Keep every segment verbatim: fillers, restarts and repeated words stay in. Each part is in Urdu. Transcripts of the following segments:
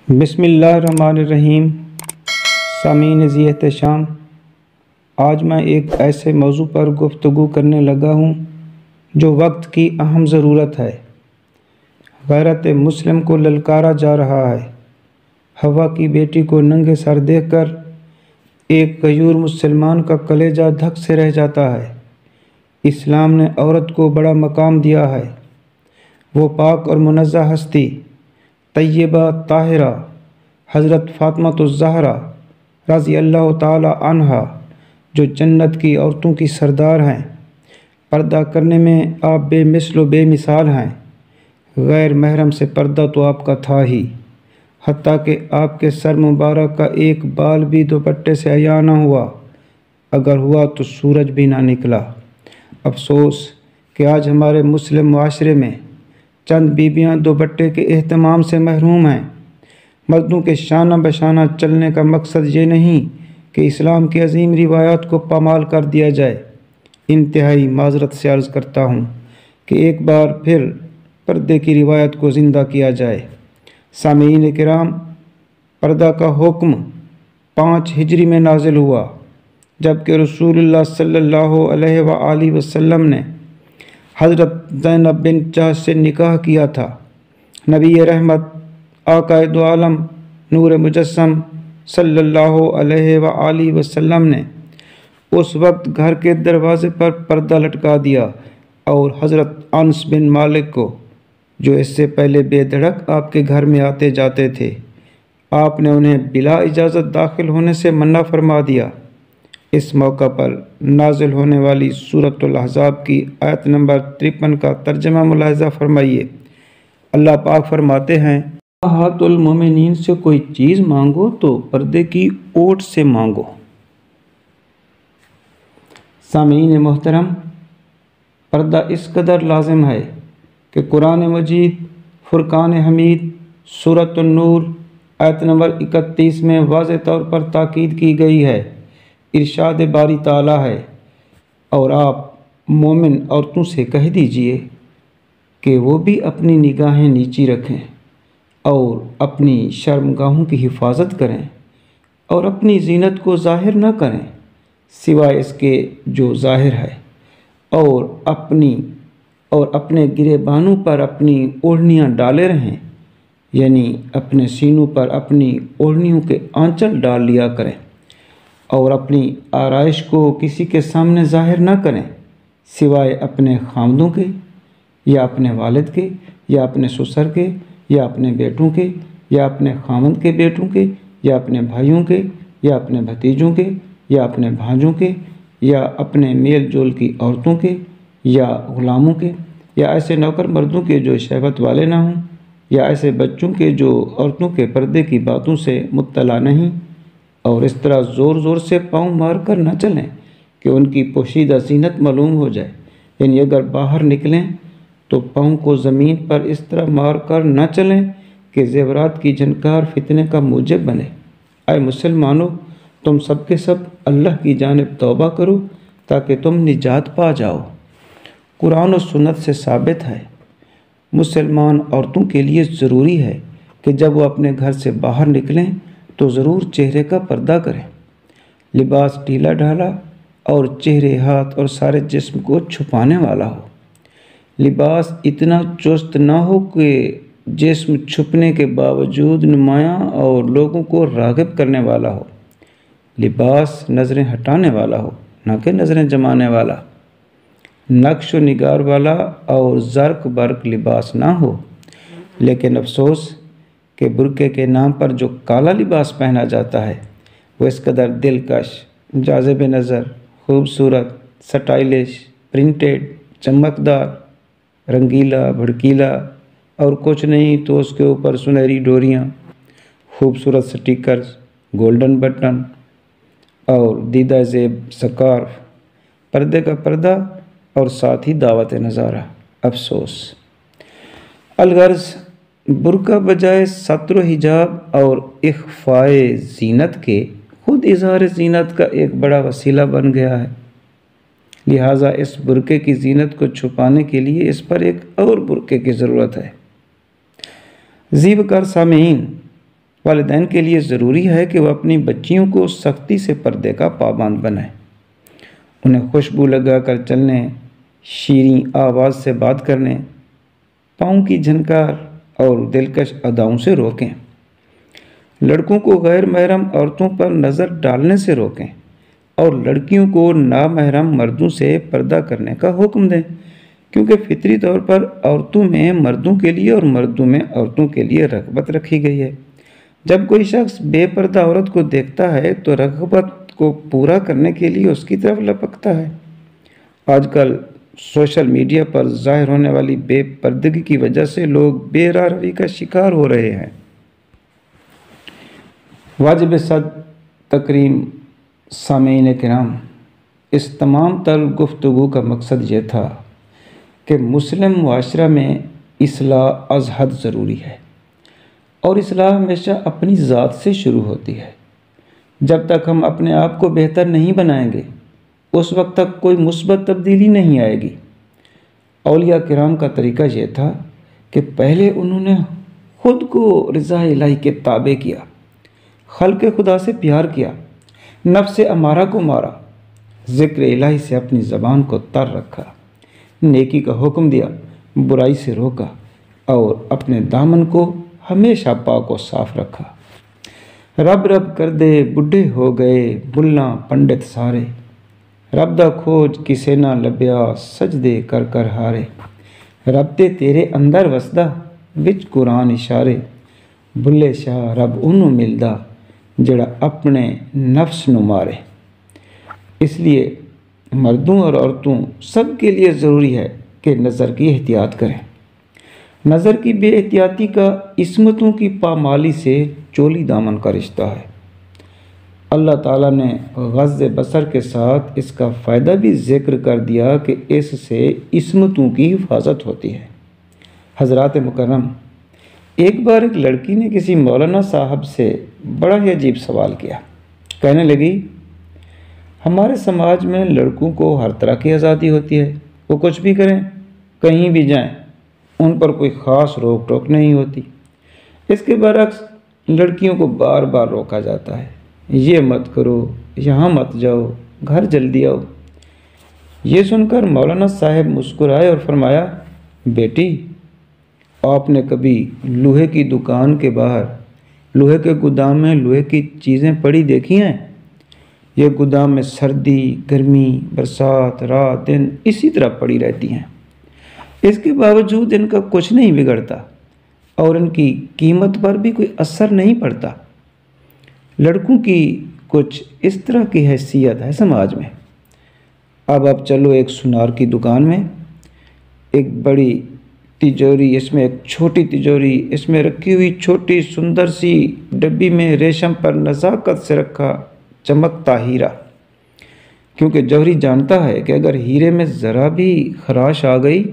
بسم اللہ الرحمن الرحیم۔ سامعین ذی احتشام، آج میں ایک ایسے موضوع پر گفتگو کرنے لگا ہوں جو وقت کی اہم ضرورت ہے۔ غیرت مسلم کو للکارا جا رہا ہے۔ ہوا کی بیٹی کو ننگے سر دیکھ کر ایک غیور مسلمان کا کلیجہ دھک سے رہ جاتا ہے۔ اسلام نے عورت کو بڑا مقام دیا ہے۔ وہ پاک اور منزہ ہستی طیبہ طاہرہ حضرت فاطمہ الزہرا رضی اللہ تعالی عنہا جو جنت کی عورتوں کی سردار ہیں، پردہ کرنے میں آپ بے مثل و بے مثال ہیں۔ غیر محرم سے پردہ تو آپ کا تھا ہی، حتیٰ کہ آپ کے سر مبارک کا ایک بال بھی دوپٹے سے عیاں نہ ہوا، اگر ہوا تو سورج بھی نہ نکلا۔ افسوس کہ آج ہمارے مسلم معاشرے میں چند بیویاں دوپٹے کے اہتمام سے محروم ہیں۔ مردوں کے شانہ بشانہ چلنے کا مقصد یہ نہیں کہ اسلام کی عظیم روایات کو پامال کر دیا جائے۔ انتہائی معذرت سے عرض کرتا ہوں کہ ایک بار پھر پردے کی روایت کو زندہ کیا جائے۔ سامعین کرام، پردہ کا حکم پانچ ہجری میں نازل ہوا، جبکہ رسول اللہ صلی اللہ علیہ وآلہ وسلم نے حضرت زینب بنت جحش سے نکاح کیا تھا۔ نبی رحمت آقا دو عالم نور مجسم صلی اللہ علیہ وآلہ وسلم نے اس وقت گھر کے دروازے پر پردہ لٹکا دیا، اور حضرت انس بن مالک کو، جو اس سے پہلے بے دھڑک آپ کے گھر میں آتے جاتے تھے، آپ نے انہیں بلا اجازت داخل ہونے سے منع فرما دیا۔ اس موقع پر نازل ہونے والی سورۃ الاحزاب کی آیت نمبر ترپن کا ترجمہ ملاحظہ فرمائیے۔ اللہ پاک فرماتے ہیں، ہاتھ المومنین سے کوئی چیز مانگو تو پردے کی اوٹ سے مانگو۔ سامعین محترم، پردہ اس قدر لازم ہے کہ قرآن مجید فرقان حمید سورۃ النور آیت نمبر اکتیس میں واضح طور پر تاکید کی گئی ہے۔ ارشاد باری تعالیٰ ہے، اور آپ مومن عورتوں سے کہہ دیجئے کہ وہ بھی اپنی نگاہیں نیچی رکھیں اور اپنی شرمگاہوں کی حفاظت کریں، اور اپنی زینت کو ظاہر نہ کریں سوائے اس کے جو ظاہر ہے، اور اپنی اور اپنے گریبانوں پر اپنی اوڑھنیاں ڈالے رہیں، یعنی اپنے سینوں پر اپنی اوڑھنیوں کے آنچل ڈال لیا کریں، اور اپنی آرائش کو کسی کے سامنے ظاہر نہ کریں سوائے اپنے خامدوں کے، یا اپنے والد کے، یا اپنے سسر کے، یا اپنے بیٹوں کے، یا اپنے خامد کے بیٹوں کے، یا اپنے بھائیوں کے، یا اپنے بھتیجوں کے، یا اپنے بھانجوں کے، یا اپنے میل جول کی عورتوں کے، یا غلاموں کے، یا ایسے نوکر مردوں کے جو شہوت والے نہ ہوں، یا ایسے بچوں کے جو عورتوں کے پردے کی باتوں سے مطلع نہیں، اور اس طرح زور زور سے پاؤں مار کر نہ چلیں کہ ان کی پوشیدہ زینت معلوم ہو جائے۔ یعنی اگر باہر نکلیں تو پاؤں کو زمین پر اس طرح مار کر نہ چلیں کہ زیورات کی جھنکار فتنے کا موجب بنے۔ اے مسلمانوں، تم سب کے سب اللہ کی جانب توبہ کرو تاکہ تم نجات پا جاؤ۔ قرآن و سنت سے ثابت ہے، مسلمان عورتوں کے لیے ضروری ہے کہ جب وہ اپنے گھر سے باہر نکلیں تو ضرور چہرے کا پردہ کریں۔ لباس ڈھیلا ڈھالا اور چہرے، ہاتھ اور سارے جسم کو چھپانے والا ہو۔ لباس اتنا چست نہ ہو کہ جسم چھپنے کے باوجود نمایاں اور لوگوں کو راغب کرنے والا ہو۔ لباس نظریں ہٹانے والا ہو، نہ کہ نظریں جمانے والا۔ نقش و نگار والا اور زرق برق لباس نہ ہو۔ لیکن افسوس کہ برقعے کے نام پر جو کالا لباس پہنا جاتا ہے وہ اس قدر دلکش، جاذب نظر، خوبصورت، سٹائلش، پرنٹڈ، چمکدار، رنگیلا، بھڑکیلا اور کچھ نہیں تو اس کے اوپر سنہری ڈوریاں، خوبصورت سٹیکرز، گولڈن بٹن اور دیدہ زیب سکارف، پردے کا پردہ اور ساتھ ہی دعوت نظارہ۔ افسوس، الغرض برقع بجائے ستر و حجاب اور اخفائے زینت کے خود اظہار زینت کا ایک بڑا وسیلہ بن گیا ہے۔ لہٰذا اس برقعے کی زینت کو چھپانے کے لیے اس پر ایک اور برقعے کی ضرورت ہے۔ زیب کار سامعین، والدین کے لیے ضروری ہے کہ وہ اپنی بچیوں کو سختی سے پردے کا پابند بنائیں، انہیں خوشبو لگا کر چلنے، شیریں آواز سے بات کرنے، پاؤں کی جھنکار اور دلکش اداؤں سے روکیں۔ لڑکوں کو غیر محرم عورتوں پر نظر ڈالنے سے روکیں اور لڑکیوں کو نامحرم مردوں سے پردہ کرنے کا حکم دیں، کیونکہ فطری طور پر عورتوں میں مردوں کے لیے اور مردوں میں عورتوں کے لیے رغبت رکھی گئی ہے۔ جب کوئی شخص بے پردہ عورت کو دیکھتا ہے تو رغبت کو پورا کرنے کے لیے اس کی طرف لپکتا ہے۔ آج کل سوشل میڈیا پر ظاہر ہونے والی بے پردگی کی وجہ سے لوگ بے راہ روی کا شکار ہو رہے ہیں۔ واجب صد تکریم سامعین کرام، اس تمام تر گفتگو کا مقصد یہ تھا کہ مسلم معاشرہ میں اصلاح از حد ضروری ہے، اور اصلاح ہمیشہ اپنی ذات سے شروع ہوتی ہے۔ جب تک ہم اپنے آپ کو بہتر نہیں بنائیں گے اس وقت تک کوئی مثبت تبدیلی نہیں آئے گی۔ اولیاء کرام کا طریقہ یہ تھا کہ پہلے انہوں نے خود کو رضا الہی کے تابع کیا، خلق خدا سے پیار کیا، نفس امارہ کو مارا، ذکر الہی سے اپنی زبان کو تر رکھا، نیکی کا حکم دیا، برائی سے روکا، اور اپنے دامن کو ہمیشہ پاک و صاف رکھا۔ رب رب کر دے بڈھے ہو گئے ملا پنڈت سارے، رب دا کھوج کسے نہ لبیا سجدے کر کر ہارے، رب تے تیرے اندر وسدا وچ قرآن اشارے، بھلے شاہ رب انہوں ملدا جڑا اپنے نفس نو مارے۔ اس لیے مردوں اور عورتوں سب کے لیے ضروری ہے کہ نظر کی احتیاط کریں۔ نظر کی بے احتیاطی کا عصمتوں کی پامالی سے چولی دامن کا رشتہ ہے۔ اللہ تعالیٰ نے غض بصر کے ساتھ اس کا فائدہ بھی ذکر کر دیا کہ اس سے عصمتوں کی حفاظت ہوتی ہے۔ حضرات مکرم، ایک بار ایک لڑکی نے کسی مولانا صاحب سے بڑا ہی عجیب سوال کیا۔ کہنے لگی، ہمارے سماج میں لڑکوں کو ہر طرح کی آزادی ہوتی ہے، وہ کچھ بھی کریں، کہیں بھی جائیں، ان پر کوئی خاص روک ٹوک نہیں ہوتی۔ اس کے برعکس لڑکیوں کو بار بار روکا جاتا ہے، یہ مت کرو، یہاں مت جاؤ، گھر جلدی آؤ۔ یہ سن کر مولانا صاحب مسکرائے اور فرمایا، بیٹی، آپ نے کبھی لوہے کی دکان کے باہر لوہے کے گودام میں لوہے کی چیزیں پڑی دیکھی ہیں؟ یہ گودام میں سردی، گرمی، برسات، رات، دن اسی طرح پڑی رہتی ہیں، اس کے باوجود ان کا کچھ نہیں بگڑتا اور ان کی قیمت پر بھی کوئی اثر نہیں پڑتا۔ لڑکوں کی کچھ اس طرح کی حیثیت ہے سماج میں۔ اب اب چلو ایک سنار کی دکان میں، ایک بڑی تجوری، اس میں ایک چھوٹی تجوری، اس میں رکھی ہوئی چھوٹی سندر سی ڈبی میں ریشم پر نزاکت سے رکھا چمکتا ہیرا، کیونکہ جوہری جانتا ہے کہ اگر ہیرے میں ذرا بھی خراش آ گئی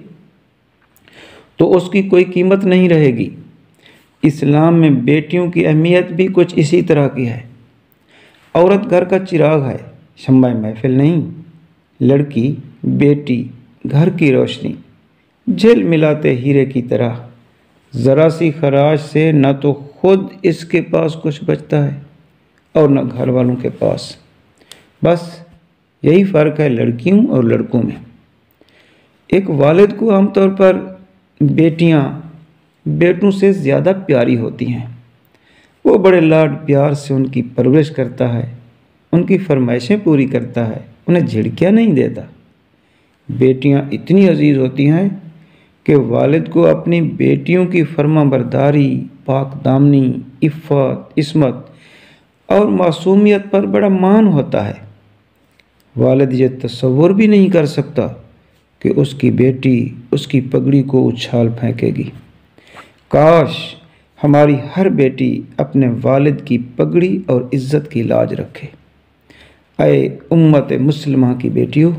تو اس کی کوئی قیمت نہیں رہے گی۔ اسلام میں بیٹیوں کی اہمیت بھی کچھ اسی طرح کی ہے۔ عورت گھر کا چراغ ہے، شمع محفل نہیں۔ لڑکی، بیٹی، گھر کی روشنی، جھل ملاتے ہیرے کی طرح، ذرا سی خراش سے نہ تو خود اس کے پاس کچھ بچتا ہے اور نہ گھر والوں کے پاس۔ بس یہی فرق ہے لڑکیوں اور لڑکوں میں۔ ایک والد کو عام طور پر بیٹیاں بیٹوں سے زیادہ پیاری ہوتی ہیں، وہ بڑے لاڈ پیار سے ان کی پرورش کرتا ہے، ان کی فرمائشیں پوری کرتا ہے، انہیں جھڑکیاں نہیں دیتا۔ بیٹیاں اتنی عزیز ہوتی ہیں کہ والد کو اپنی بیٹیوں کی فرما برداری، پاک دامنی، عفت، عصمت اور معصومیت پر بڑا مان ہوتا ہے۔ والد یہ تصور بھی نہیں کر سکتا کہ اس کی بیٹی اس کی پگڑی کو اچھال پھینکے گی۔ کاش ہماری ہر بیٹی اپنے والد کی پگڑی اور عزت کی لاج رکھے۔ اے امت مسلمہ کی بیٹیوں،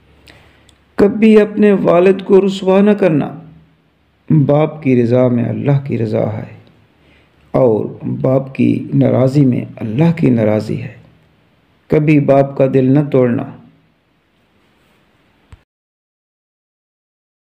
کبھی اپنے والد کو رسوا نہ کرنا۔ باپ کی رضا میں اللہ کی رضا ہے اور باپ کی ناراضی میں اللہ کی ناراضی ہے۔ کبھی باپ کا دل نہ توڑنا۔